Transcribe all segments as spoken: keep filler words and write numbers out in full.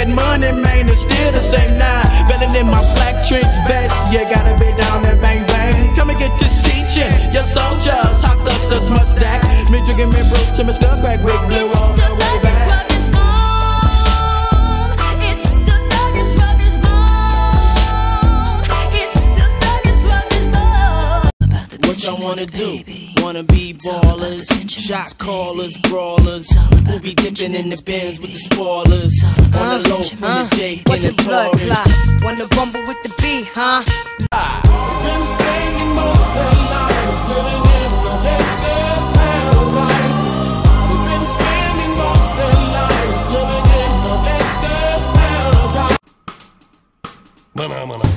that money, man, it's still the same now. Belling in my black trench vest, you gotta be down there, bang bang. Come and get this teaching, your soldiers, hot dusters must stack. Me drinking me brew to me skull crack with blue all the way back. What y'all wanna do? Wanna be ballers, shot callers, brawlers. We'll be dipping in the bins with the spoilers. On the low from the Jake and the Taurus. Wanna bumble with the B, huh? Been spending most of their lives living in the gangster's paradise. We've been spending most of their lives living in the gangster's paradise. Mana mana.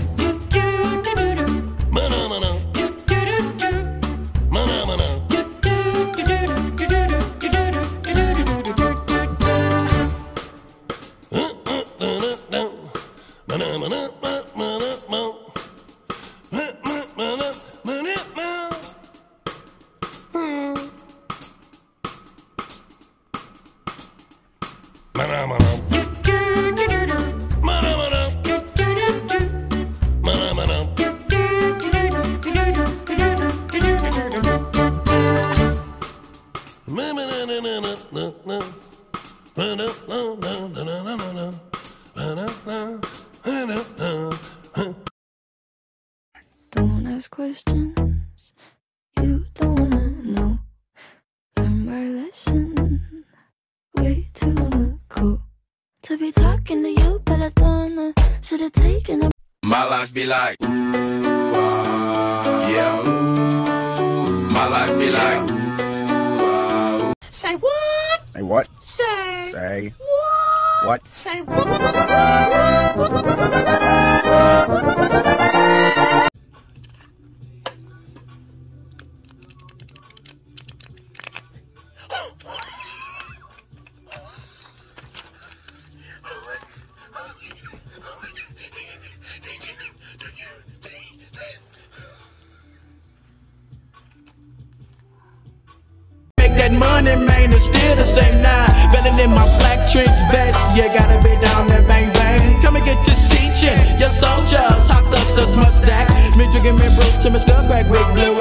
Mana mana. Mana mana. Don't ask questions you don't wanna know. Learn my lesson way too long ago. To be talking to you, but I don't know. Should've taken a. My life be like, ooh, ah, yeah, ooh. My life be like, ooh, ah, ooh. Say what? Say what? Say Say what? what? Say what? That money, man, it's still the same now. Belling in my black trench vest, you gotta be down there, bang bang. Come and get this teaching, your soldiers, hot dusters must stack. Me drinking me brew to me skull crack with blue